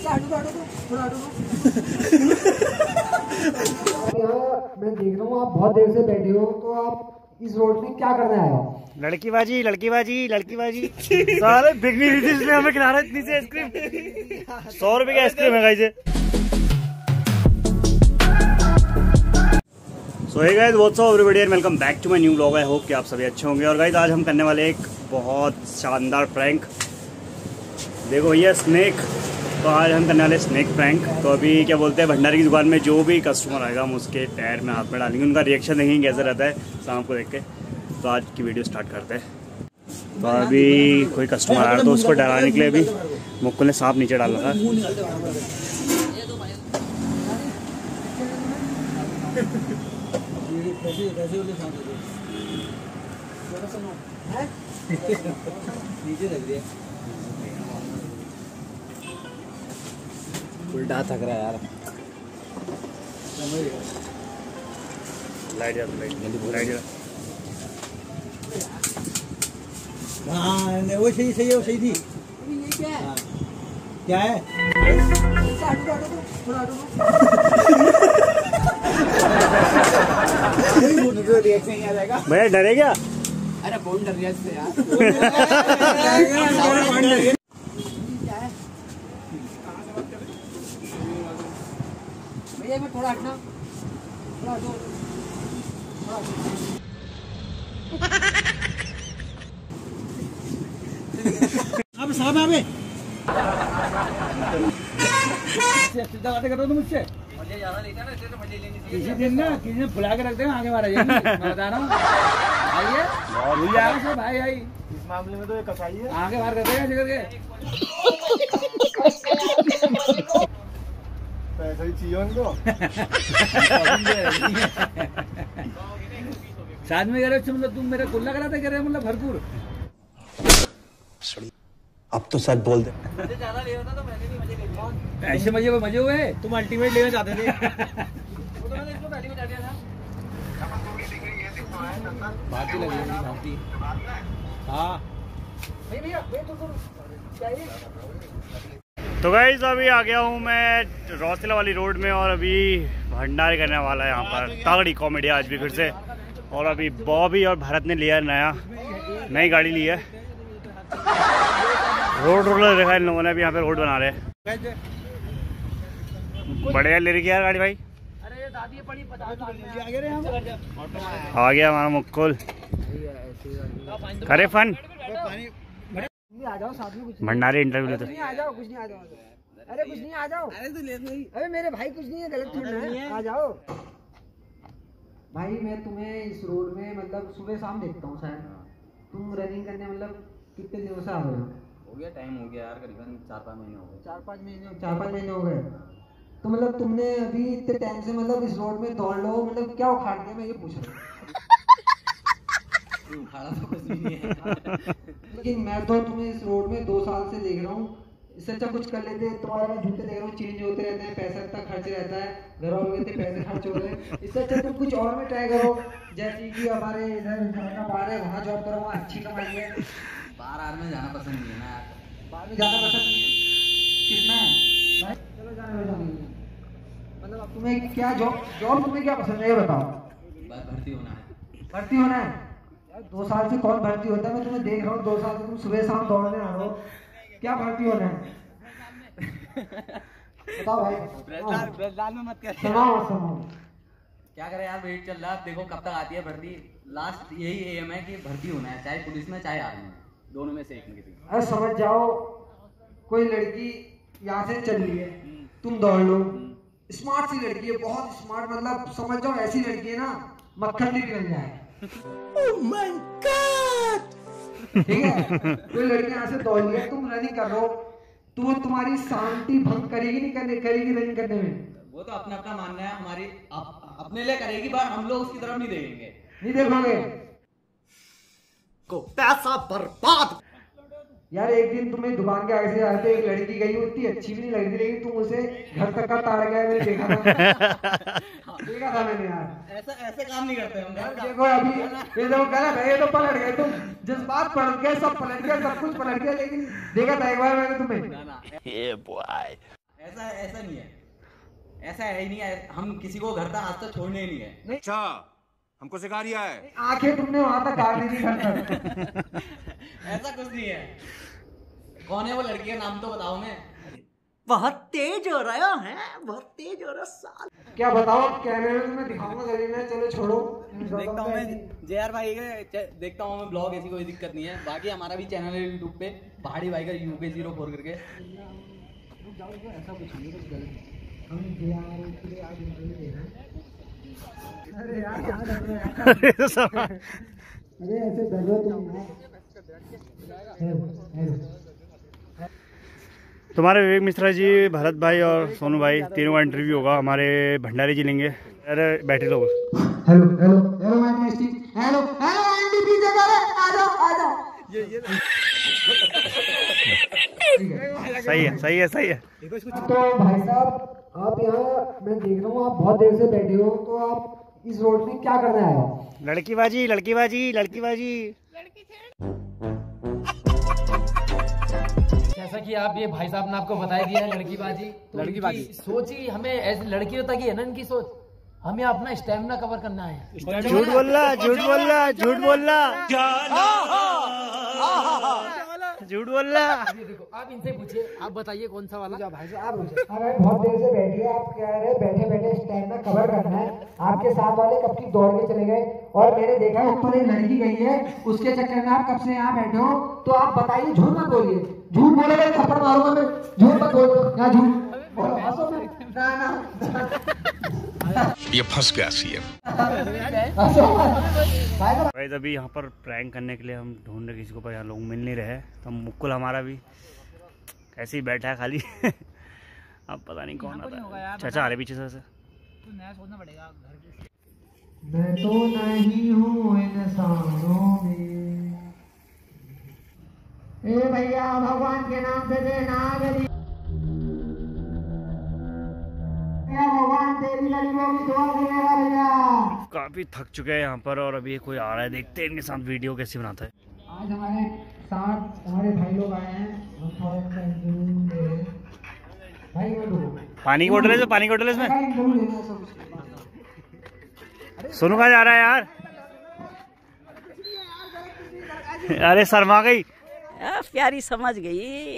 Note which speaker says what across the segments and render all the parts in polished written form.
Speaker 1: मैं देख रहा हूँ आप बहुत देर से बैठे हो, तो आप इस रोड में क्या करने आए हो?
Speaker 2: लड़कीबाजी लड़कीबाजी लड़कीबाजी सारे बिकनी थी इसलिए हमें खिला रहा है इतनी सी आइसक्रीम। 100 रुपए की आइसक्रीम है guys. So hey guys, what's up everybody and welcome back to my new vlog. I hope कि आप सभी अच्छे होंगे। और गाइस आज हम करने वाले एक बहुत शानदार प्रैंक। देखो भैया स्नेक, तो आज हम करने वाले स्नेक प्रैंक। तो अभी क्या बोलते हैं, भंडारी की दुकान में जो भी कस्टमर आएगा हम उसके पैर में हाथ में डालेंगे, उनका रिएक्शन देखेंगे कैसा रहता है शाम को देख के। तो आज की वीडियो स्टार्ट करते हैं। तो अभी कोई कस्टमर आया तो उसको डराने के लिए अभी मुक्कुल ने सांप नीचे डाल रखा।
Speaker 1: उल्टा थक रहा है यार।
Speaker 2: लाइट जा, लाइट जा।
Speaker 1: हाँ वो सही है, वो सही थी। ये क्या है? हाँ। क्या है?
Speaker 2: भैया डरे क्या?
Speaker 1: अरे कौन डर गया इससे यार? भैया मैं थोड़ा हटना, थोड़ा हटो। अब साहब आवे सीधा बातें कर रहे हो तुम मुझसे। मुझे ज्यादा लेता ना, इससे तो मजे लेनी चाहिए। किसी दिन ना किसी ने बुला के रख देना, आगे बार आ जाएंगे। मैं बता रहा हूँ, आइए भूल जाएगा सब। भाई आई इस मामले में तो ये कसाई है, आगे बाहर कर देगा जिगर के। पैसा ही चाहिए उनको। साथ में कह रहे हो मतलब तुम मेरा कुल्ला कराते कह रहे हो, मतलब भरपूर।
Speaker 3: अब तो सच बोल दे।
Speaker 1: मुझे ज्यादा ले होता तो मैंने भी मजे ले लिए। ऐसे मजे हुए तुम अल्टीमेट लेना चाहते थे। वो तो मैंने इसको पहले बता दिया था। बाकी लगी है बाकी। हाँ भैया चाहिए।
Speaker 2: तो गाइस अभी आ गया हूँ मैं रौसिला वाली रोड में, और अभी भंडारी करने वाला है यहाँ पर। तगड़ी कॉमेडी आज भी फिर से। और अभी बॉबी और भरत ने लिया नई गाड़ी ली है। रोड रोलर देखा इन लोगों ने, अभी यहाँ पे रोड बना रहे हैं। बढ़िया ले रही यार गाड़ी भाई।
Speaker 1: अरे ये दादी पड़ी 50
Speaker 2: आ गया हमारा मुक्कुल। करे फन
Speaker 1: आ जाओ साथ में। कुछ
Speaker 2: भंडारी इंटरव्यू लेते।
Speaker 1: नहीं आ जाओ, कुछ नहीं आ जाओ। अरे कुछ नहीं आ जाओ। अरे तो ले नहीं। अरे मेरे भाई कुछ नहीं है, गलत थोड़ा है। आ जाओ भाई। मैं तुम्हें इस रोड में मतलब सुबह शाम देखता हूँ शायद। तुम रनिंग करने मतलब कितने दिनों से आ रहे हो?
Speaker 4: हो गया टाइम हो गया यार, करीबन 4-5 महीने हो गए।
Speaker 1: 4-5 महीने हो गए। तो मतलब तुमने अभी इतने टाइम से मतलब इस रोड में दौड़ लो, मतलब क्या उखाड़ दिया, मैं ये पूछ रहा हूँ।
Speaker 4: उखाड़ा तो कुछ भी नहीं है।
Speaker 1: लेकिन मैं तो तुम्हें इस रोड में 2 साल से देख रहा हूँ। इससे अच्छा कुछ कर लेते। तुम्हारे मैं जूते देख रहा हूँ, चेंज होते रहते हैं, पैसा इतना खर्च रहता है, घर वालों के इतने पैसे खर्च हो रहे हैं। इससे अच्छा तुम कुछ और में ट्राई करो, जैसे कि हमारे इधर बाहर है, वहाँ जॉब करो, वहाँ अच्छी कमाई है।
Speaker 4: बाहर में जाना पसंद नहीं है ना यार।
Speaker 1: बाहर में जाना पसंद नहीं है। कितना है भाई? चलो जाने दो। मतलब अब तुम्हें क्या जॉब तुम्हें क्या पसंद है ये बताओ।
Speaker 4: भर्ती होना है।
Speaker 1: भर्ती होना है यार? 2 साल से कौन भर्ती होता है? मैं तुम्हें देख रहा हूँ 2 साल से तुम सुबह शाम दौड़ने आ रहे हो। क्या भर्ती होना है बताओ भाई।
Speaker 4: ब्रेसलाल में मत कर।
Speaker 1: सुनाओ।
Speaker 4: क्या करें यार, वेट चल रहा है। देखो कब तक आती है भर्ती। लास्ट यही एम है कि भर्ती होना है, चाहे पुलिस में चाहे आर्मी में, दोनों में से एक में किसी।
Speaker 1: अरे समझ जाओ, कोई लड़की यहाँ से चल रही है, तुम दौड़ लो। स्मार्ट सी लड़की है, बहुत स्मार्ट, मतलब समझ जाओ ऐसी लड़की है ना मक्खन निकल जाए। Oh my God! ठीक है, कोई लड़की यहाँ से दौड़ रही है, तुम रनिंग कर रहे हो, तो वो तुम्हारी शांति भंग करेगी नहीं करेगी रनिंग करने में?
Speaker 4: वो तो अपना अपना मानना है, हमारी अपने लिए करेगी, पर हम लोग उसकी तरफ नहीं देखेंगे।
Speaker 1: नहीं देखोगे
Speaker 3: को पैसा बर्बाद।
Speaker 1: यार एक दिन तुम्हें दुकान के आगे से जाते एक लड़की गई, उतनी अच्छी भी नहीं लग रही, लेकिन तुम उसे घर तक का तार गया, मैंने देखा था। देखा था मैंने यार।
Speaker 4: ऐसे काम नहीं करते हम।
Speaker 1: देखो अभी ये तो गलत है, ये तो पलट गए तुम, जज्बात पलट गए, सब पलट गया, सब कुछ पलट गया, लेकिन देखा था एक बार मैंने तुम्हें।
Speaker 4: ऐसा ऐसा नहीं है, ऐसा है ही नहीं है। हम किसी को घर तक आज तक छोड़ने ही नहीं है।
Speaker 5: अच्छा, हमको सिखा रिया है।
Speaker 1: आंखें तुमने वहां तक काट दी थी घर तक।
Speaker 4: ऐसा कुछ नहीं है। कौन है वो लड़की का नाम तो बताओ। मैं
Speaker 3: बहुत तेज हो रहा है, बहुत तेज हो रहा साल।
Speaker 1: क्या बताओ, कैमरे में दिखाऊंगा गली में। चलो छोड़ो,
Speaker 4: देखता हूँ मैं JR भाई का, देखता हूँ मैं ब्लॉग, ऐसी कोई दिक्कत नहीं है। बाकी हमारा भी चैनल है यूट्यूब पे, पहाड़ी भाई का UK04 करके।
Speaker 1: ऐसा कुछ नहीं, कुछ गलत हम JR के लिए आज इंटरव्यू दे रहे हैं। अरे यार अरे ऐसे जरूरत नहीं है।
Speaker 2: तुम्हारे विवेक मिश्रा जी, भरत भाई और सोनू भाई तीनों का इंटरव्यू होगा। हमारे भंडारी जी लेंगे। अरे बैठे लोग।
Speaker 1: Hello hello hello my tasty, hello hello एनडीपी जगह आ जाओ आ जाओ। ये
Speaker 2: सही है सही है सही है।
Speaker 1: तो भाई साहब, आप यहाँ मैं देख रहा हूँ आप बहुत देर से बैठे हो, तो आप इस रोड में क्या करने आए हो?
Speaker 2: लड़कीबाजी लड़कीबाजी लड़कीबाजी।
Speaker 6: जैसा कि आप ये भाई साहब ने आपको बता दिया है, लड़कीबाजी तो लड़कीबाजी सोच ही हमें ऐसी लड़कियों तक ही है ना इनकी सोच। हमें अपना स्टैमिना कवर करना है।
Speaker 2: झूठ बोलना झूठ बोलना झूठ बोलना झूठ बोलना।
Speaker 6: ये देखो, आप इनसे पूछिए, आप बताइए कौन सा वाला।
Speaker 1: भाई साहब अरे बहुत देर से बैठिए, आप कह रहे बैठे बैठे स्टैमिना कवर करना है। आपके साथ वाले कब की दौड़ के चले गए, और मैंने देखा ऊपर एक लड़की गई है, उसके चक्कर में आप कब से यहाँ बैठे हो। तो आप बताइए, झूठ मत बोलिए। झूठ बोलोगे थप्पड़ मारूंगा मैं। झूठ मत बोलो, यहाँ झूठ
Speaker 5: ये फंस गया सीएम।
Speaker 2: भाई अभी यहाँ पर प्रैंक करने के लिए हम ढूंढ रहे किसी को, पर यहाँ लोग मिल नहीं रहे। तो मुकुल हमारा भी ऐसे ही बैठा है खाली। अब पता नहीं कौन आता है। चाचा आ रहे पीछे से।
Speaker 6: नया सोचना पड़ेगा घर के।
Speaker 1: मैं तो नहीं हूँ इंसानों में। ए भैया भगवान के नाम से देना गरीब, भगवान तेरी गरीबों की दुआ देगा भैया।
Speaker 2: काफी थक चुके हैं यहाँ पर, और अभी कोई आ रहा है, देखते हैं इनके साथ वीडियो कैसे बनाता है।
Speaker 1: आज हमारे साथ हमारे भाई लोग आए हैं, हम थोड़ा सा इंटरव्यू दे रहे हैं। भाई
Speaker 2: पानी की बोतल है, पानी की बोतल है इसमें।
Speaker 1: इंटरव्यू लेना है सब।
Speaker 2: सोनू कहाँ जा रहा है यार? अरे शर्मा गई,
Speaker 7: प्यारी समझ गई।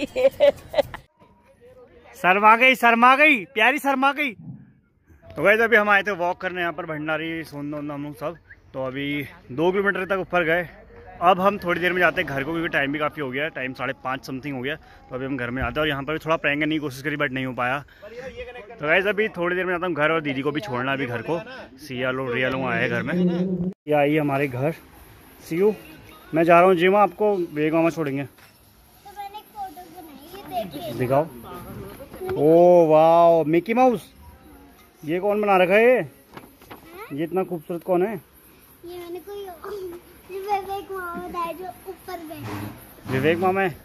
Speaker 2: शर्मा गई शर्मा गई, प्यारी शर्मा गई। तो गाइस अभी हम आए थे वॉक करने यहाँ पर, भंडारी सोनू हम लोग सब। तो अभी 2 किलोमीटर तक ऊपर गए। अब हम थोड़ी देर में जाते हैं घर को, क्योंकि टाइम भी काफ़ी हो गया है। टाइम 5:30 समथिंग हो गया। तो अभी हम घर में जाते हैं, और यहाँ पर भी थोड़ा प्रैंक करने की कोशिश करी, बट नहीं हो पाया। तो गाइस अभी थोड़ी देर में जाता हूँ घर, और दीदी को भी छोड़ना अभी घर को। सिया लोग रिया लोग आए हैं घर में। ये आई हमारे घर। सीयू, मैं जा रहा हूँ जिम, आपको बेग मामा छोड़ेंगे।
Speaker 8: तो मैंने एक फोटो बनाई, ये देखिए।
Speaker 2: दिखाओ। ओ वाह, मिकी माउस। ये कौन बना रखा है? ये इतना खूबसूरत कौन है?
Speaker 8: ये मैंने कोई विवेक मामा बताया जो ऊपर बैठा।
Speaker 2: विवेक मामा है।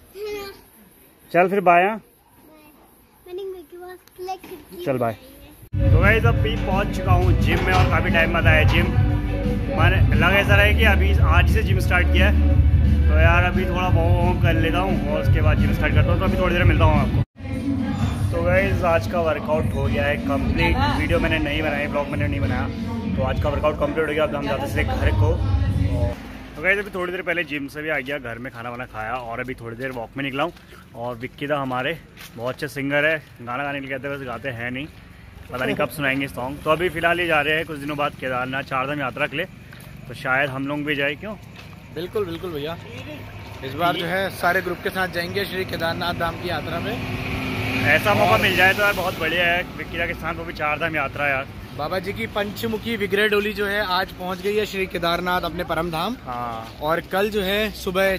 Speaker 2: चल फिर बाय।
Speaker 8: मैंने मिकी माउस क्लिक की।
Speaker 2: चल बाय। तो गाइस अभी पहुंच चुका हूँ जिम में, और काफ़ी टाइम बाद आया जिम। मैंने लगा ऐसा रहा है कि अभी आज से जिम स्टार्ट किया है, तो यार अभी थोड़ा बहुत कर लेता हूँ, और उसके बाद जिम स्टार्ट करता हूँ। तो अभी थोड़ी देर मिलता हूँ आपको। तो गाइस आज का वर्कआउट हो गया है कंप्लीट। वीडियो मैंने नहीं बनाई, ब्लॉग मैंने नहीं बनाया, तो आज का वर्कआउट कंप्लीट हो गया। अब हम जाते सीधे घर को। तो गाइस अभी थोड़ी देर पहले जिम से भी आ गया, घर में खाना वाना खाया, और अभी थोड़ी देर वॉक में निकला हूँ। और विक्की दा हमारे बहुत अच्छे सिंगर है, गाना गाने के लिए कहते हैं, वैसे गाते हैं नहीं, पता नहीं कब सुनाएंगे सॉन्ग। तो अभी फ़िलहाल ये जा रहे हैं कुछ दिनों बाद केदारनाथ 4 धाम यात्रा के लिए, तो शायद हम लोग भी जाए। क्यों?
Speaker 9: बिल्कुल बिल्कुल भैया, इस बार जो है सारे ग्रुप के साथ जाएंगे श्री केदारनाथ धाम की यात्रा में।
Speaker 2: ऐसा मौका मिल जाए तो यार बहुत बढ़िया है। विक्की दा के साथ वो भी 4 धाम यात्रा यार।
Speaker 9: बाबा जी की पंचमुखी विग्रह डोली जो है आज पहुंच गई है श्री केदारनाथ अपने परम धाम।
Speaker 2: हाँ,
Speaker 9: और कल जो है सुबह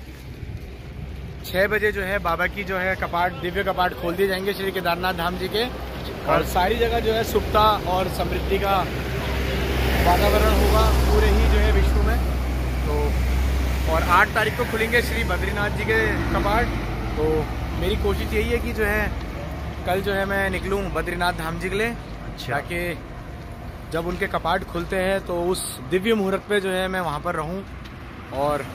Speaker 9: 6 बजे जो है बाबा की जो है कपाट, दिव्य कपाट खोल दिए जाएंगे श्री केदारनाथ धाम जी के। और सारी जगह जो है सुखता और समृद्धि का वातावरण होगा पूरे ही जो है विश्व में। तो और 8 तारीख को खुलेंगे श्री बद्रीनाथ जी के कपाट। तो मेरी कोशिश यही है कि जो है कल जो है मैं निकलूं बद्रीनाथ धाम जी के लिए, ताकि जब उनके कपाट खुलते हैं तो उस दिव्य मुहूर्त पे जो है मैं वहाँ पर रहूँ, और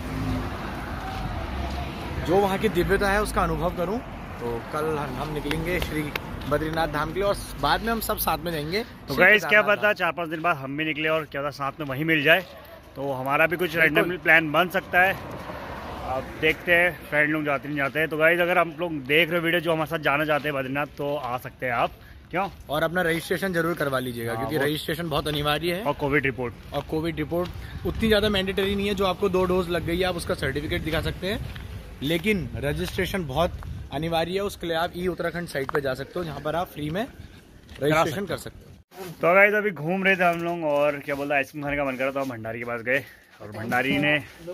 Speaker 9: जो वहाँ की दिव्यता है उसका अनुभव करूँ। तो कल हम निकलेंगे श्री बद्रीनाथ धाम के लिए, और बाद में हम सब साथ में जाएंगे।
Speaker 2: तो गाइस क्या पता 4-5 दिन बाद हम भी निकले और क्या पता साथ में वहीं मिल जाए, तो हमारा भी कुछ रैंडम प्लान बन सकता है। अब देखते हैं फ्रेंड लोग जाते नहीं जाते हैं। तो गाइस अगर हम लोग देख रहे वीडियो जो हमारे साथ जाना चाहते हैं बद्रीनाथ, तो आ सकते हैं आप, क्यों?
Speaker 9: और अपना रजिस्ट्रेशन जरूर करवा लीजिएगा, क्योंकि रजिस्ट्रेशन बहुत अनिवार्य है।
Speaker 2: और कोविड रिपोर्ट
Speaker 9: उतनी ज़्यादा मैंडेटरी नहीं है। जो आपको 2 डोज लग गई है आप उसका सर्टिफिकेट दिखा सकते हैं, लेकिन रजिस्ट्रेशन बहुत अनिवार्य है। उसके लिए आप उत्तराखंड साइट पे जा सकते हो, जहाँ पर आप फ्री में रजिस्ट्रेशन कर सकते हो।
Speaker 2: तो गाइस अभी घूम रहे थे हम लोग और क्या बोलता है आइसक्रीम खाने का मन कर रहा था, हम भंडारी के पास गए और भंडारी ने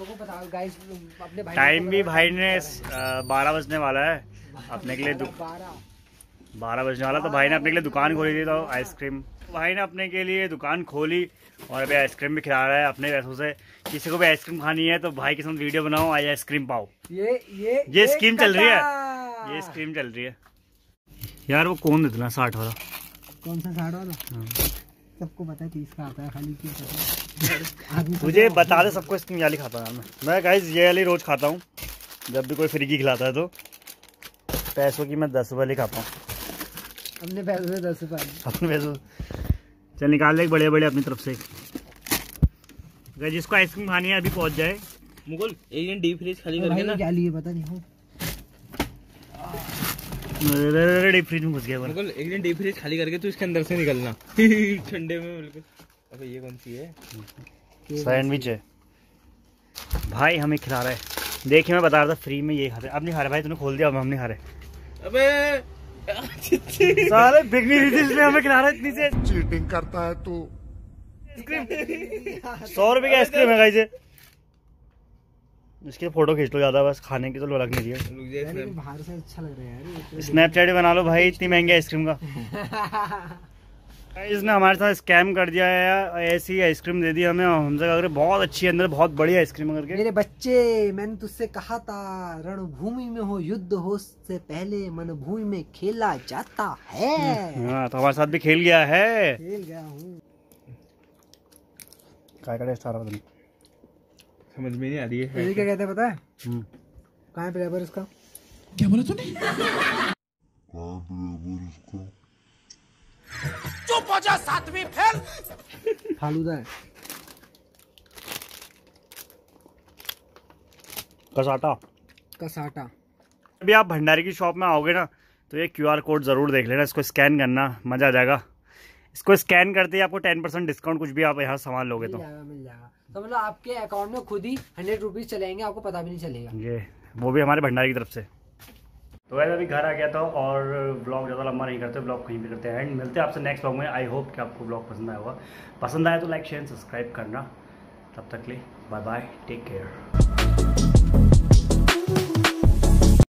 Speaker 2: टाइम भी भाई ने 12 बजने वाला है अपने के लिए 12 बजने वाला, तो भाई ने अपने के लिए दुकान खोली थी। तो आइसक्रीम भाई ने अपने के लिए दुकान खोली और अभी आइसक्रीम भी खिला रहा है अपने पैसों से। किसी को भी आइसक्रीम खानी है तो भाई के साथ वीडियो बनाओ, आज आइसक्रीम पाओ। ये स्कीम चल रही है, ये स्कीम चल रही है यार। वो कौन देता 60 वाला?
Speaker 1: कौन सा 60 वाला? सबको पता है 30 का आता है, खाली क्यों पता है?
Speaker 2: मुझे बता दे सबको स्कीम वाली खाता हूँ मैं गाइस, ये वाली रोज खाता हूँ जब भी कोई फ्री की खिलाता है। तो पैसों की मैं 10 वाली खाता हूँ,
Speaker 1: अपने पैसों से 10 रुपये,
Speaker 2: अपने पैसों। चल निकाल ले बड़े बड़े अपनी तरफ से। जिसको आइसक्रीम खानी है अभी पहुंच जाए।
Speaker 6: मुकुल एक दिन डीप फ्रीज खाली करके ना,
Speaker 1: क्या लिए पता नहीं हो,
Speaker 2: डीप फ्रीज में घुस गया।
Speaker 6: मुकुल एक दिन डीप फ्रीज खाली करके तू इसके अंदर से निकलना ठंडे में बिल्कुल। अबे ये कौन सी है?
Speaker 2: सैंडविच है भाई, हमें खिला रहा है। देखिए मैं बता रहा था फ्री में ये खाते। अब नहीं खा रहे भाई, तूने खोल दिया, अब हम नहीं खा रहे।
Speaker 6: अबे
Speaker 2: साले बिकनी थी इसलिए हमें खिला रहा है इतनी से।
Speaker 5: चीटिंग करता है तू।
Speaker 2: 100 रुपए की आइसक्रीम है गाइस, इसकी फोटो खींच लो ज्यादा, बस खाने की तो लग नहीं रही है।
Speaker 1: बाहर से अच्छा लग रहा है यार,
Speaker 2: स्नैपचैट बना लो भाई, इतनी महंगी आइसक्रीम का। इसने हमारे साथ स्कैम कर दिया है, ऐसी आइसक्रीम दे दी हमें, हमसे कह रहे बहुत अच्छी है, अंदर बहुत बड़ी आइसक्रीम करके।
Speaker 1: मेरे बच्चे मैंने तुझसे कहा था रणभूमि में हो युद्ध हो से पहले मनभूमि में खेला जाता है।
Speaker 2: हाँ तो हमारे साथ भी खेल गया है,
Speaker 1: खेल गया हूँ।
Speaker 2: क्या टेस्ट आ रहा है
Speaker 6: समझ में नहीं आ रही है।
Speaker 1: क्या कहते हैं पता है? कहाँ है फ्लेवर इसका?
Speaker 6: क्या बोला तूने?
Speaker 5: चुप हो जा 7वीं फेल।
Speaker 1: फालूदा है, कसाटा।
Speaker 2: अभी आप भंडारी की शॉप में आओगे ना तो ये QR कोड जरूर देख लेना, इसको स्कैन करना, मजा आ जाएगा। इसको स्कैन करते ही आपको 10% डिस्काउंट, कुछ भी आप यहाँ सामान लोगे तो
Speaker 1: मिल जाएगा। तो मतलब आपके अकाउंट में खुद ही 100 रुपीज चले जाएंगे, आपको पता भी नहीं चलेगा।
Speaker 2: ये वो भी हमारे भंडारी की तरफ से। तो वैसे अभी घर आ गया था और व्लॉग ज़्यादा लंबा नहीं करते, व्लॉग कहीं भी करते हैं एंड मिलते हैं आपसे नेक्स्ट व्लॉग में। आई होप कि आपको व्लॉग पसंद आया होगा, पसंद आया तो लाइक शेयर सब्सक्राइब करना। तब तक के लिए बाय बाय, टेक केयर।